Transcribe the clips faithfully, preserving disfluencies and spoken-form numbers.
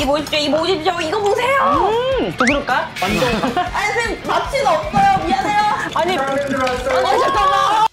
이 보십시오, 이 보십시오, 이거 보세요. 음, 또 그럴까? 완전. 아니 선생님 납치는 없어요. 미안해요. 아니, 아니 잠깐만.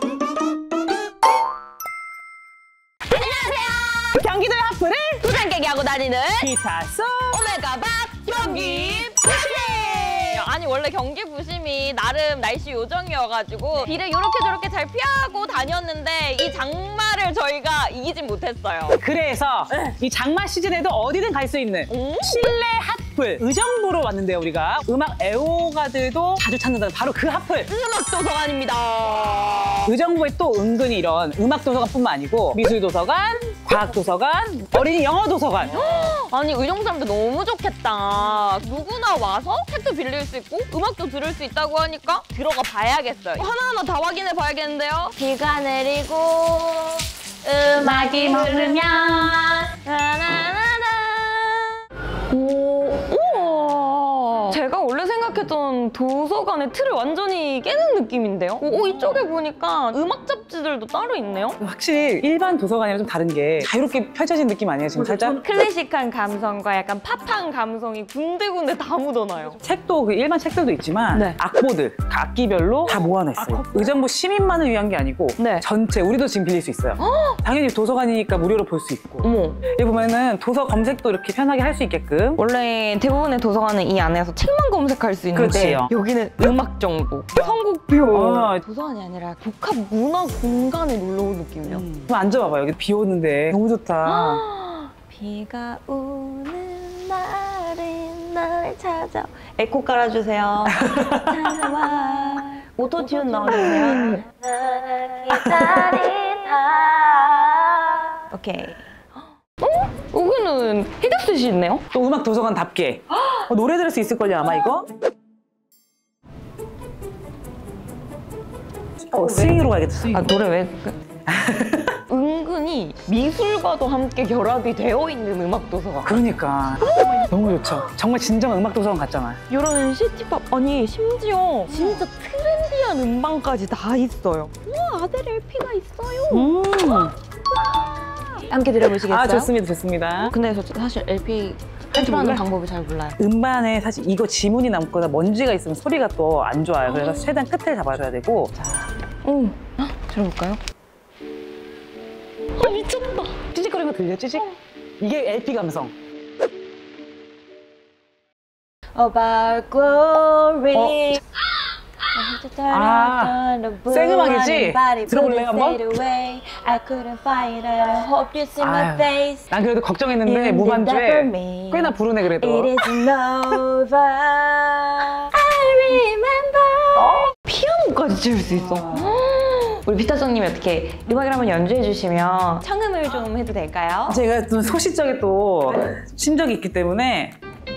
경기도의 하프를 도장 깨기 하고 다니는 기타소 오메가 박 경기 부심. 아니 원래 경기 부심이 나름 날씨 요정이어가지고 비를 요렇게 저렇게 잘 피하고 다녔는데 이 장마를 저희가 이기진 못했어요. 그래서 이 장마 시즌에도 어디든 갈 수 있는 음? 실내 핫플 의정부로 왔는데요. 우리가 음악 애호가들도 자주 찾는다는 바로 그 핫플 음악 도서관입니다. 의정부에 또 은근히 이런 음악 도서관뿐만 아니고 미술 도서관, 과학 도서관, 어린이 영어 도서관. 아니 의정 사람들 너무 좋겠다. 누구나 와서 책도 빌릴 수 있고 음악도 들을 수 있다고 하니까 들어가 봐야겠어요. 하나하나 다 확인해 봐야겠는데요. 비가 내리고 음악이 흐르면 나나나나. 오, 우와. 제가 원래 생각했던 도서관의 틀을 완전히 깨는 느낌인데요? 오, 이쪽에 보니까 음악 잡지들도 따로 있네요? 확실히 일반 도서관이랑 좀 다른 게 자유롭게 펼쳐진 느낌 아니에요, 지금 살짝? 클래식한 감성과 약간 팝한 감성이 군데군데 다 묻어나요. 책도 그 일반 책들도 있지만 네. 악보들, 악기별로 다 모아놨어요. 의정부 시민만을 위한 게 아니고 네. 전체 우리도 지금 빌릴 수 있어요. 당연히 도서관이니까 무료로 볼 수 있고. 어머. 여기 보면은 도서 검색도 이렇게 편하게 할 수 있게끔. 원래 대부분의 도서관은 이 안에서 책만 검색할 수 있는데 그렇지요. 여기는 음악 정보, 선곡표. 어. 도서관이 아니라 복합 문화 공간에 놀러 온 느낌이에요. 음. 한번 앉아봐봐요. 여기 비 오는데 너무 좋다. 비가 오는 날에 날 찾아. 에코 깔아주세요. 찾아와. 오토튠 넣어주세요. 오케이. 어? 여기는 헤드셋이 있네요? 또 음악 도서관답게. 어, 노래 들을 수 있을걸요, 아마 이거? 어, 스윙으로 가야겠다, 스윙. 아, 노래 왜? 은근히 미술과도 함께 결합이 되어 있는 음악 도서관. 그러니까. 너무 좋죠. 정말 진정한 음악 도서관 같잖아. 이런 시티팝, 아니 심지어 진짜 트렌디한 음반까지 다 있어요. 우와, 아델 엘피가 있어요. 음. 함께 들어보시겠어요? 아, 좋습니다, 좋습니다. 근데 저 사실 엘피 탈출하는 방법을 잘 몰라요. 음반에 사실 이거 지문이 남거나 먼지가 있으면 소리가 또 안 좋아요. 그래서 최대한 끝을 잡아줘야 되고. 자, 오, 헉, 들어볼까요? 아, 미쳤다. 찌직거리는 거 들려, 찌직? 이게 엘피 감성. About glory. 어. 아, 생음악이지? 들어볼래, 한번? I couldn't find it. I hope you see my 아유, face. 난 그래도 걱정했는데 무반주에 꽤나 부르네 그래도. It isn't over. I remember. 어? 피아노까지 칠 수 있어. 우리 비타성님이 어떻게 음악을 한번 연주해 주시면 청음을 좀 해도 될까요? 제가 좀 소시적에 또 심적이 있기 때문에.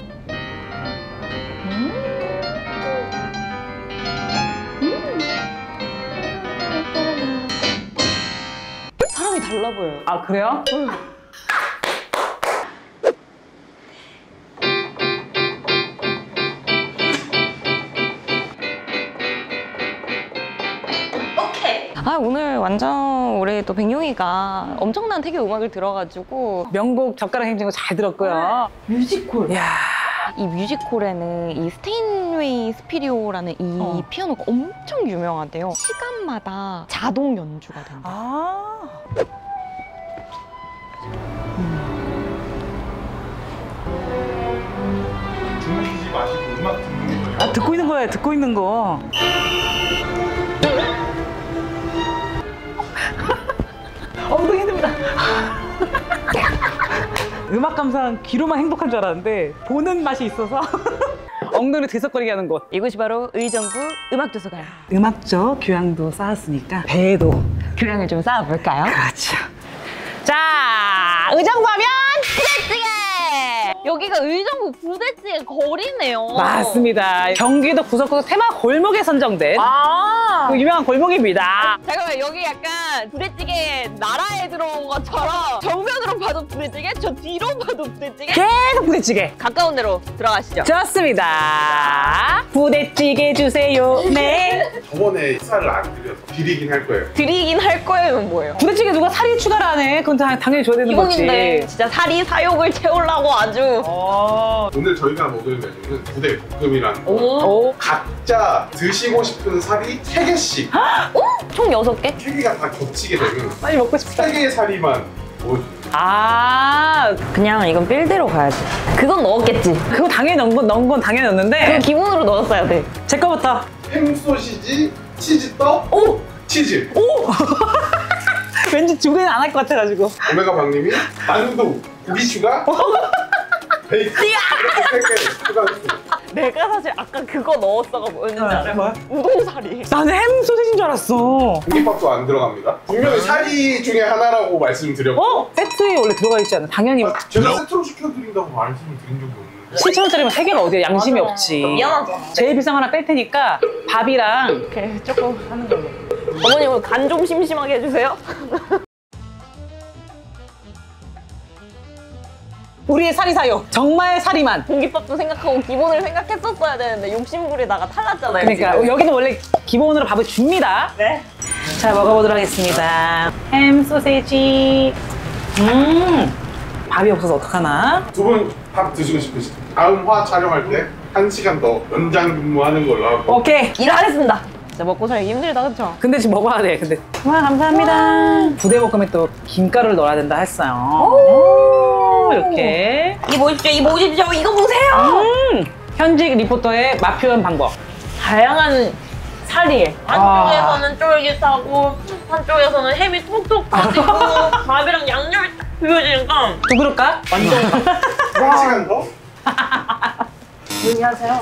사람이 달라 보여요. 아, 그래요? 응. 아, 오늘 완전 우리 또 백용이가 엄청난 태교 음악을 들어가지고 명곡 젓가락 행진곡 잘 들었고요. 뮤지컬. 이야. 이 뮤지컬에는 이 스테인웨이 스피리오라는 이 어. 피아노가 엄청 유명한데요. 시간마다 자동 연주가 된다. 아. 주무시지 마시고 음악 듣는 거예요. 아, 듣고 있는 거예요, 듣고 있는 거. 엉덩이 힘듭니다. 음악 감상 귀로만 행복한 줄 알았는데 보는 맛이 있어서 엉덩이를 들썩거리게 하는 곳. 이곳이 바로 의정부 음악도서관. 음악적 교양도 쌓았으니까 배에도. 교양을 좀 쌓아볼까요? 그렇죠. 자, 의정부 하면 부대찌개! 여기가 의정부 부대찌개 거리네요. 맞습니다. 경기도 구석구석 테마 골목에 선정된 아, 그 유명한 골목입니다. 잠깐만, 여기 약간 부대찌개 나라에 들어온 것처럼 정면으로 봐도 부대찌개, 저 뒤로 봐도 부대찌개. 계속 부대찌개. 가까운 데로 들어가시죠. 좋습니다. 부대찌개 주세요. 네. 저번에 살을 안 드려서 드리긴 할 거예요. 드리긴 할 거예요는 뭐예요? 부대찌개 누가 사리 추가를 안 해? 그건 다, 당연히 줘야 되는 거지. 기본인데 진짜 사리 사욕을 채우려고 아주. 어. 오늘 저희가 먹을 메뉴는 부대 볶음이라는 거. 오. 각자 드시고 싶은 살이 세 개씩 총 여섯 개? 세 개가 다 겹치게 되면 빨리 먹고 싶다. 세 개의 살이만 모아주는 아, 그냥 이건 빌대로 가야지. 그건 넣었겠지. 그거 당연히 넣은 건, 넣은 건 당연히 그거 넣었는데. 기본으로 넣었어야 돼. 제 거부터. 햄 소시지, 치즈떡, 오! 치즈. 오! 왠지 두 개는 안 할 것 같아가지고. 오메가 방님이 만두, 고기 추가, 베이컨 이렇게 세 개 추가했습니다. 내가 사실 아까 그거 넣었어가 뭐였는지 알아요? 뭐야? 우동사리. 나는 햄 소시지인 줄 알았어. 공깃밥도 안 들어갑니다. 분명히 사리 중에 하나라고 말씀드렸고 어? 세트에 원래 들어가 있지 않아? 당연히 아, 제가 세트로 시켜드린다고 말씀을 드린 적이 없는데 칠천 원짜리면 세 개가 어디야? 양심이 없지. 미안하잖아. 제일 비싼 거 하나 뺄 테니까 밥이랑 이렇게 조금 하는 걸로. 어머니 오늘 간 좀 심심하게 해주세요. 우리의 사리사욕 정말 사리만. 공깃밥도 생각하고 기본을 생각했었어야 되는데 욕심부리다가 탈났잖아요. 그러니까 지금. 여기는 원래 기본으로 밥을 줍니다. 네. 자, 먹어보도록 하겠습니다. 햄 소세지. 음, 밥이 없어서 어떡하나? 두 분 밥 드시고 싶으시죠? 다음 화 촬영할 때 한 시간 더 연장 근무하는 걸로 하고 오케이. 일하겠습니다. 진짜 먹고 살기 힘들다, 그쵸? 근데 지금 먹어야 돼. 근데 와, 감사합니다. 부대볶음에 또 김가루를 넣어야 된다 했어요. 오, 이렇게. 이 보십시오, 이 보십시오, 이거 보세요! 음, 현직 리포터의 맛 표현 방법. 다양한 살이. 아. 한쪽에서는 쫄깃하고, 한쪽에서는 햄이 톡톡 터지고, 밥이랑 양념이 딱 비벼지니까. 또 그럴까? 완전. 한 시간 더? 조용히 하세요.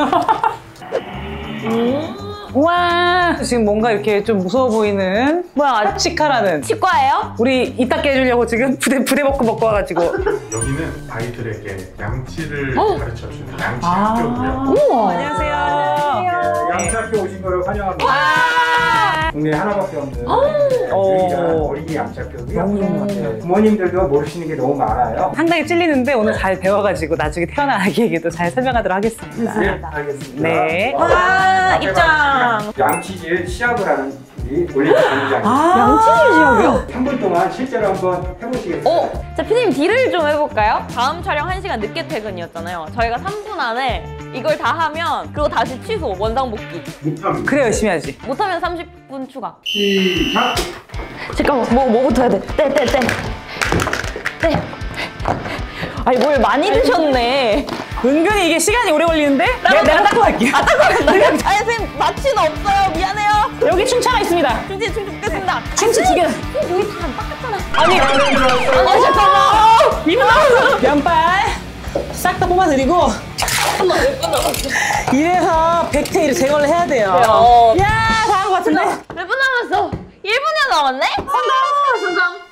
우와, 지금 뭔가 이렇게 좀 무서워 보이는 뭐야, 치카라는. 치과예요? 우리 이따 깨주려고 지금 부대, 부대볶음 먹고 와가지고. 여기는 아이들에게 양치를 어? 가르쳐주는 양치 아. 학교고요. 우와. 안녕하세요. 양치학교 오신 거를 환영합니다. 아, 국내에 하나밖에 없는 오. 유일한 어린이 양치학교고요. 너무 좋은 것 같아요. 네, 부모님들도 모르시는 게 너무 많아요. 상당히 찔리는데 오늘 잘 배워가지고 나중에 태어난 아기에게도 잘 설명하도록 하겠습니다. 네, 알겠습니다. 네. 어, 와, 앞에 입장. 봐주시면 양치질 시합을 하는 우리 올림픽 경기장입니다. 아, 양치질 시합이요? 삼 분 동안 실제로 한번 해보시겠어요? 어? 자, 피디님 딜을 좀 해볼까요? 다음 촬영 한 시간 늦게 퇴근이었잖아요. 저희가 삼 분 안에 이걸 다 하면 그거 다시 취소, 원상복귀. 못합니다. 그래 열심히 하지. 못하면 삼십 분 추가. 시작! 잠깐만, 뭐, 뭐부터 해야 돼? 떼, 떼, 떼. 떼. 아니, 뭘 많이 드셨네. 은근히 이게 시간이 오래 걸리는데? 내가, 내가 닦고 갈게요. 아, 잠깐만. 아니, 선생님, 마취는 없어요. 미안해요. 여기 충차가 있습니다. 충치, 충치 뜯겠습니다. 충치 두 개. 여기 다 안 닦았잖아. 아니, 아, 잠깐만. 이 분 남았어. 면발 싹 다 뽑아드리고 잠깐만, 몇 분 남았어? 이래서 백태일을 제거를 해야 돼요. 어. 야, 다 한 것 같은데? 몇 분 남았어? 일 분이나 남았네? 성공! 성공!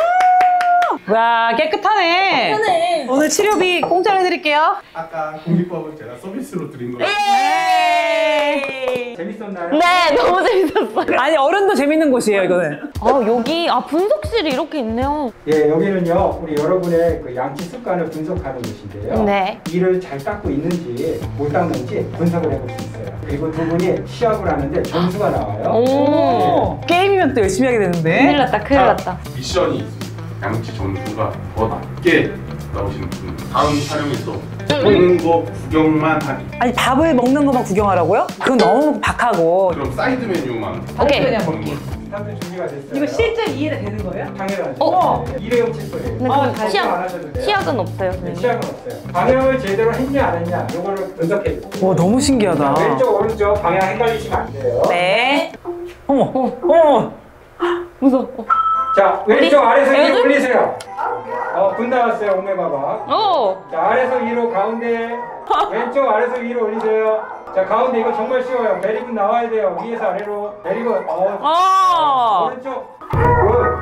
와, 깨끗하네. 하네. 오늘 치료비 공짜로 해드릴게요. 아까 공깃밥은 제가 서비스로 드린 거예요. 에이. 재밌었나요? 네, 너무 재밌었어요. 아니, 어른도 재밌는 곳이에요, 이거는. 아, 여기, 아, 분석실이 이렇게 있네요. 예, 여기는요, 우리 여러분의 그 양치 습관을 분석하는 곳인데요. 네. 이를 잘 닦고 있는지 못 닦는지 분석을 해볼 수 있어요. 그리고 두 분이 시합을 하는데 점수가 나와요. 오, 게임이면 또 열심히 하게 큰일 되는데. 났다, 큰일 났다. 미션이 있습니다. 양치 점수가 더 낮게 나오시는 분 다음 촬영에서 먹는 거 구경만 하기. 아니, 밥을 먹는 것만 구경하라고요? 그건 너무 박하고. 그럼 사이드 메뉴만 오케이. 그냥 먹는 먹기. 거. 다들 준비가 됐어요. 이거 실제 이해가 되는 거예요? 당연하죠. 어? 네, 일회용 칫솔이에요. 근데 아, 그럼 발성 시약, 안 하셔도 돼요. 시약은 없어요, 네, 선생님. 시약은 없어요. 방향을 제대로 했냐 안 했냐 이거를 분석해 주세요. 와, 너무 신기하다. 왼쪽 오른쪽 방향 헷갈리시면 안 돼요. 네. 어머, 어머. 무서워. 자, 왼쪽 아래서 위로 왼쪽? 올리세요. 어, 분 나왔어요, 오메가바. 오! 자, 아래서 위로 가운데. 왼쪽 아래서 위로 올리세요. 자, 가운데 이거 정말 쉬워요. 베리굿 나와야 돼요. 위에서 아래로. 베리굿. 어, 어. 오른쪽. 굿.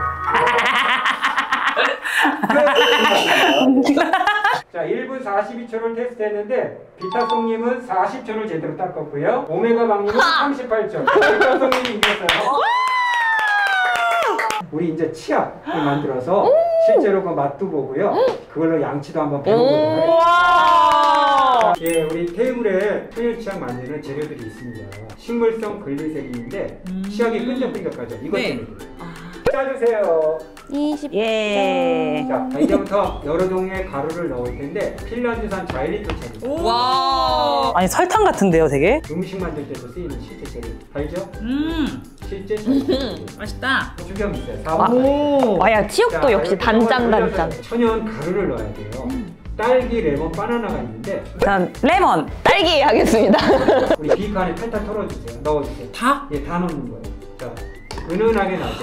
자, 일 분 사십이 초를 테스트했는데 비타송님은 사십 초를 제대로 닦았고요. 오메가 방님은 삼십팔 초. 비타송님이 이겼어요. 우리 이제 치약을 만들어서 실제로 그 맛도 보고요. 그걸로 양치도 한번 배워보도록 하겠습니다. 와. 예, 우리 테이블에 천연 치약 만드는 재료들이 있습니다. 식물성 글리세린인데 치약이 끈적끈적하죠. 이것 네. 때문에 짜주세요. 이십 예. 자, 이제부터 여러 종류의 가루를 넣을 텐데 핀란드산 자일리토차입니다. 와. 아니 설탕 같은데요, 되게? 음식 만들 때도 쓰이는 실제 재료 알죠? 음, 실제 재료. 맛있다. 주경 있어요. 사 와. 오. 와야 치욕도 역시 단짠 단짠. 천연 가루를 넣어야 돼요. 딸기, 레몬, 바나나가 있는데 일단 레몬. 딸기 하겠습니다. 우리 비익 안에 탈탈 털어주세요. 넣어주세요. 다? 예, 다 넣는 거예요. 자, 은은하게 나죠.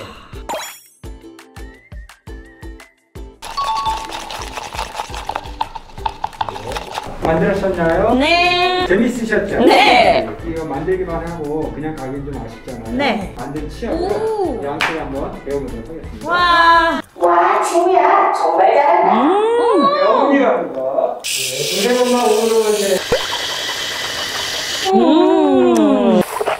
만들었었나요? 네. 재밌으셨죠? 네. 이거 만들기만 하고 그냥 가긴 좀 아쉽잖아요. 네. 만든 치약으로 양치 한번 배워보도록 하겠습니다. 와. 와, 친구야, 정말 잘한다. 배웁니다, 그거. 네, 동생엄마 오늘은 이제 음.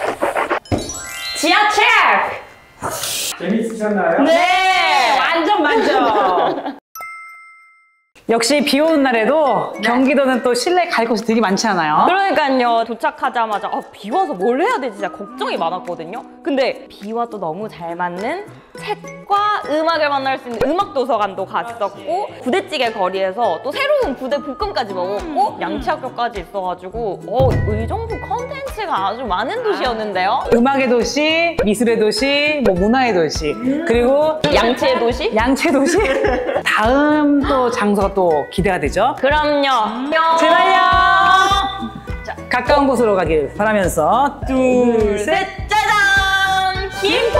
지하 체크. 재밌으셨나요? 네. 완전 만점. 역시 비 오는 날에도 경기도는 또 실내 갈 곳이 되게 많지 않아요? 그러니까요. 도착하자마자 아, 비 와서 뭘 해야 되지? 진짜 걱정이 많았거든요. 근데 비와 또 너무 잘 맞는 책과 음악을 만날 수 있는 음악도서관도 갔었고 부대찌개 거리에서 또 새로운 부대 볶음까지 먹었고 양치학교까지 있어가지고 어, 의정부 컨텐츠가 아주 많은 도시였는데요. 음악의 도시, 미술의 도시, 뭐 문화의 도시, 그리고 양치의 도시? 양체 도시. 다음 또 장소가 또 기대가 되죠. 그럼요. 제발요. 자, 가까운 곳으로 가길 바라면서 둘, 셋. 짜잔! 김포!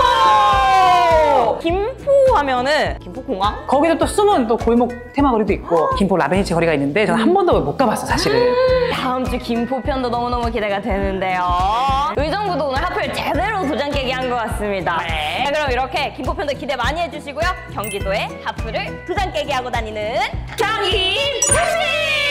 김포 하면은 김포공항? 거기도 또 숨은 또 골목 테마거리도 있고 김포 라벤이치 거리가 있는데 저는 한 번도 못 가봤어 사실은. 다음 주 김포편도 너무너무 기대가 되는데요. 의정부도 오늘 하필 제대로 도장 깨기 한 것 같습니다. 네. 자, 그럼 이렇게 김포편도 기대 많이 해주시고요. 경기도에 하프를 도장 깨기 하고 다니는 경기 부심!